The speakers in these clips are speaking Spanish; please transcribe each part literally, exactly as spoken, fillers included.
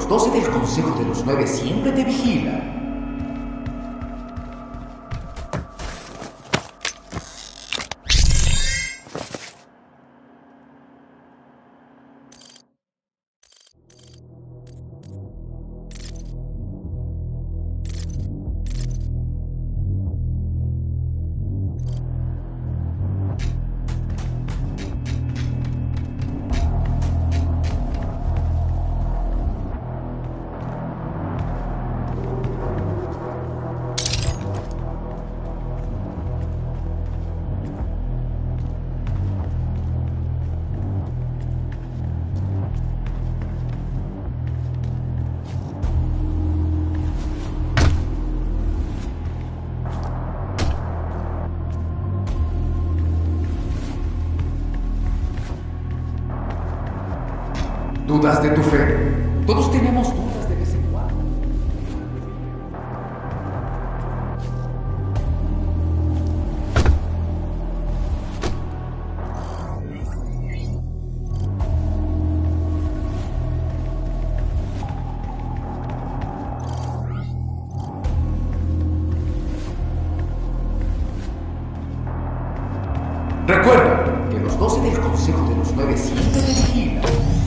los doce del Consejo de los Nueve siempre te vigilan. ¿Dudas de tu fe? Todos tenemos dudas de vez en cuando. Recuerda que los doce del Consejo de los Nueve siempre te vigilan.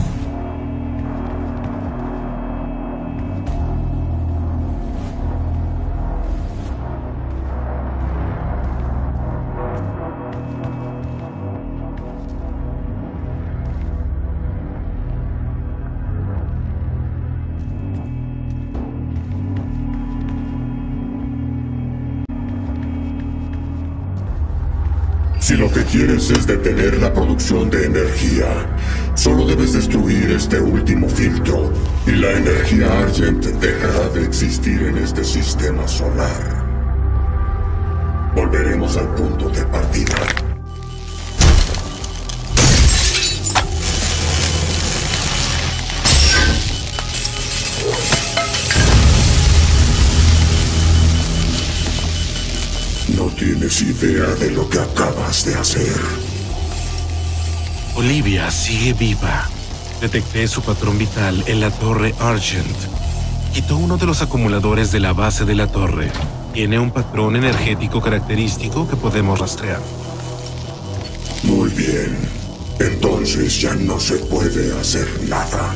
Si lo que quieres es detener la producción de energía, solo debes destruir este último filtro y la energía Argent dejará de existir en este sistema solar. Volveremos al punto de partida. No tienes idea de lo que acabas de hacer. Olivia sigue viva. Detecté su patrón vital en la torre Argent. Quitó uno de los acumuladores de la base de la torre. Tiene un patrón energético característico que podemos rastrear. Muy bien. Entonces ya no se puede hacer nada.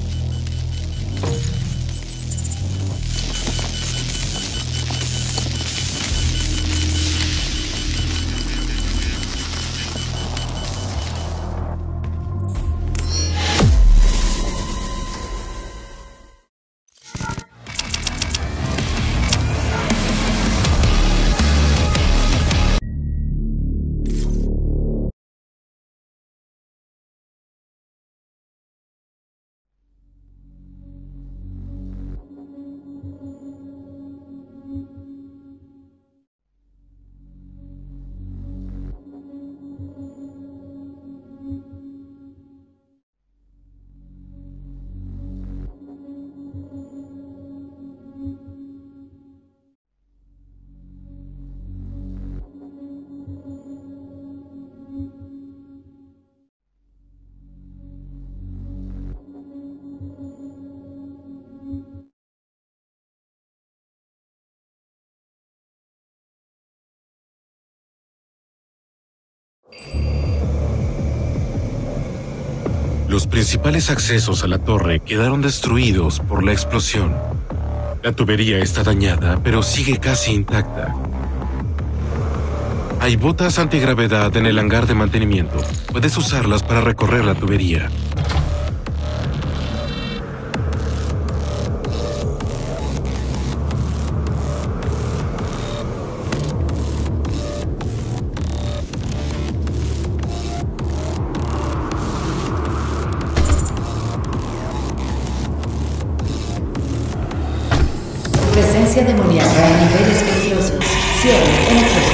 Los principales accesos a la torre quedaron destruidos por la explosión. La tubería está dañada, pero sigue casi intacta. Hay botas antigravedad en el hangar de mantenimiento. Puedes usarlas para recorrer la tubería. Presencia demoníaca en niveles peligrosos. Cierre en efecto.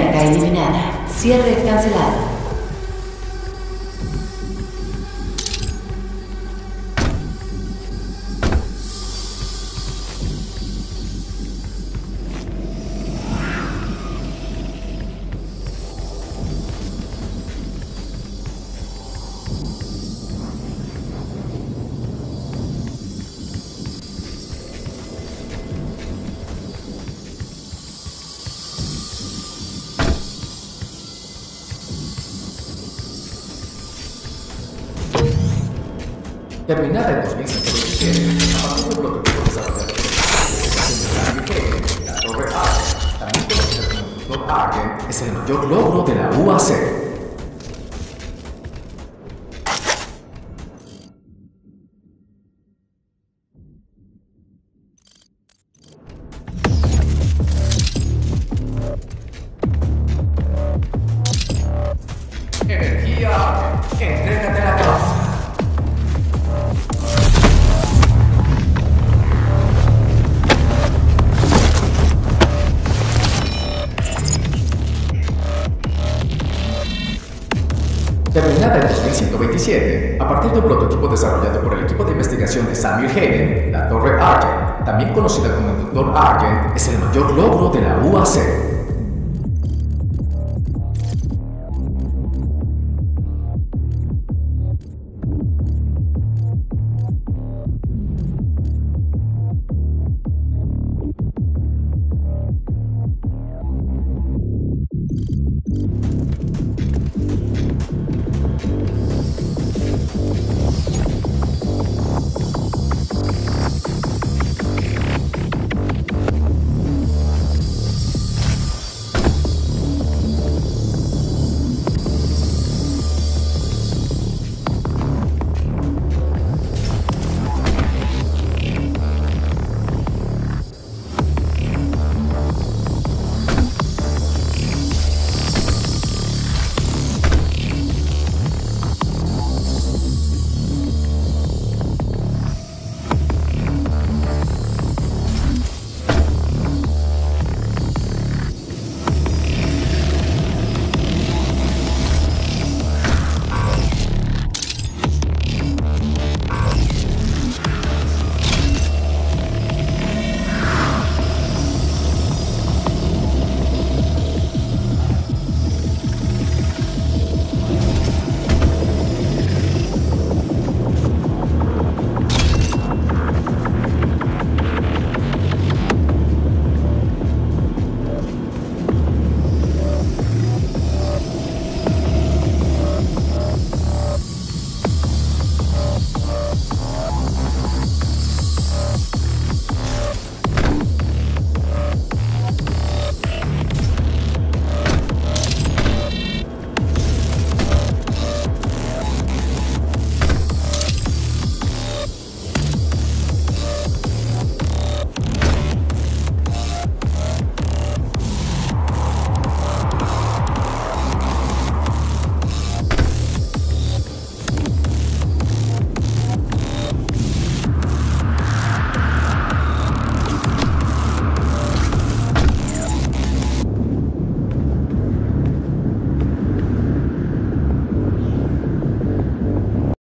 demoníaca eliminada. Cierre cancelado. Terminada en dos mil ciento veintisiete, a partir del prototipo desarrollado por la Torre Argent, también conocida como el Doctor Argent, es el mayor logro de la U A C. Energía Argent, entrégate la causa. Terminada en dos mil ciento veintisiete, a partir de un prototipo desarrollado por el equipo de investigación de Samuel Hayden, la Torre Argent, también conocida como el Doctor Argent, es el mayor logro de la U A C.